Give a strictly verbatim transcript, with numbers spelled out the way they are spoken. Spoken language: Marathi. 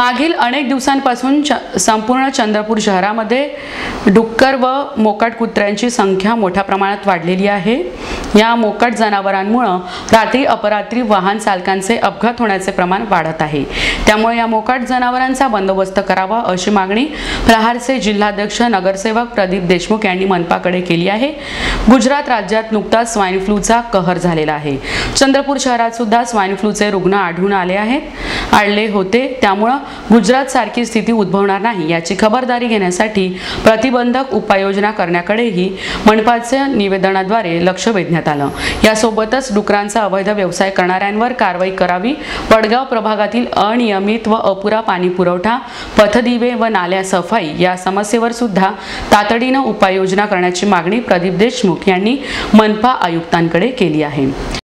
मागील अनेक दिवसांपासून संपूर्ण चंद्रपूर शहरामध्ये डुक्कर व मोकाट कुत्र्यांची संख्या मोठ्या प्रमाणात वाढलेली आहे। या मोकाट जनावरांमुळे रात्री अपरात्री वाहन चालकांचे अपघात होण्याचे प्रमाण वाढत आहे। त्यामुळे या मोकाट जनावरांचा बंदोबस्त करावा अशी मागणी प्रहारचे जिल्हाध्यक्ष नगरसेवक प्रदीप देशमुख यांनी मनपाकडे केली आहे। गुजरात राज्यात नुकताच स्वाइन फ्लूचा कहर झालेला आहे। चंद्रपूर शहरात सुद्धा स्वाइन फ्लूचे रुग्ण आढळून आले आहेत आढळले होते। त्यामुळे गुजरात सारखी स्थिती उद्भवणार नाही याची खबरदारी घेण्यासाठी प्रतिबंधक उपाययोजना करण्याकडेही मनपाच्या निवेदनाद्वारे लक्ष वेधण्यात आलं। यासोबतच डुकरांचा अवैध व्यवसाय करणाऱ्यांवर कारवाई करावी, वडगाव प्रभागातील अनियमित व अपुरा पाणी पुरवठा, पथदिवे व नाल्या सफाई या समस्येवर सुद्धा तातडीने उपाययोजना करण्याची मागणी प्रदीप देशमुख यांनी मनपा आयुक्तांकडे केली आहे।